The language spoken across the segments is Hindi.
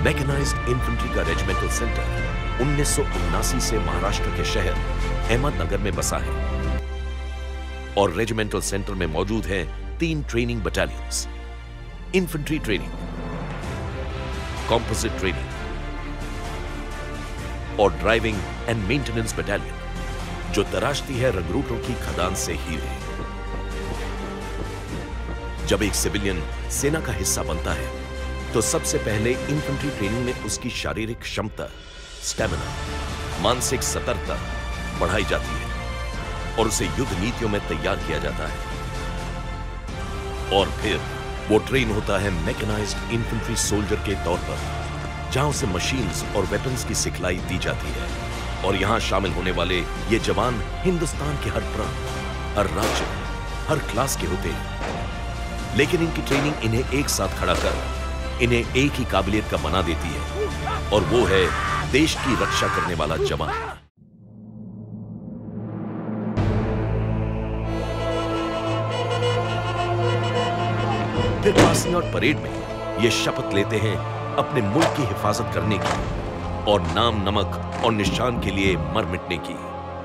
मैकेनाइज्ड इन्फेंट्री का रेजिमेंटल सेंटर 1979 से महाराष्ट्र के शहर अहमदनगर में बसा है और रेजिमेंटल सेंटर में मौजूद हैं 3 training battalions, infantry training, composite training और ड्राइविंग एंड मेंटेनेंस बटालियन जो तराशती है रंगरूटों की खदान से हीरे। जब एक सिविलियन सेना का हिस्सा बनता है तो सबसे पहले इन्फेंट्री ट्रेनिंग में उसकी शारीरिक क्षमता, स्टैमिना, मानसिक सतर्कता बढ़ाई जाती है और उसे युद्ध नीतियों में तैयार किया जाता है और फिर वो ट्रेन होता है मैकेनाइज्ड इन्फेंट्री सोल्जर के तौर पर, जहां उसे मशीन्स और वेपन्स की सिखलाई दी जाती है। और यहां शामिल होने वाले ये जवान हिंदुस्तान के हर प्रांत, हर राज्य, हर क्लास के होते हैं, लेकिन इनकी ट्रेनिंग इन्हें एक साथ खड़ा कर इन्हें एक ही काबिलियत का बना देती है और वो है देश की रक्षा करने वाला जवान। फिर पासिंग आउट परेड में ये शपथ लेते हैं अपने मुल्क की हिफाजत करने की और नाम, नमक और निशान के लिए मर मिटने की।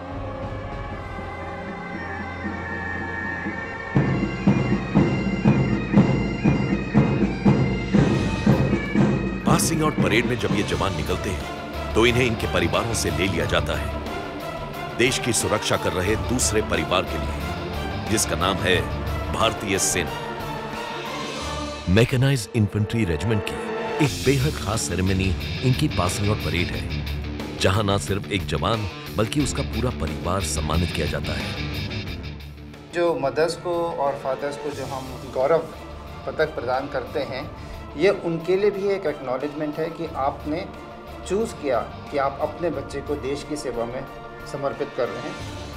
पासिंग आउट परेड में जब ये जवान निकलते हैं तो इन्हें इनके परिवारों से ले लिया जाता है देश की सुरक्षा कर रहे दूसरे परिवार के लिए, जिसका नाम है भारतीय सेना। मैकेनाइज्ड इन्फेंट्री रेजिमेंट की एक बेहद खास सेरेमनी इनकी पासिंग आउट परेड है, जहां ना सिर्फ एक जवान बल्कि उसका पूरा परिवार सम्मानित किया जाता है। जो मदर्स को और फादर्स को जो हम गौरव पदक प्रदान करते हैं, ये उनके लिए भी एक एक्नॉलेजमेंट है कि आपने चूज़ किया कि आप अपने बच्चे को देश की सेवा में समर्पित कर रहे हैं।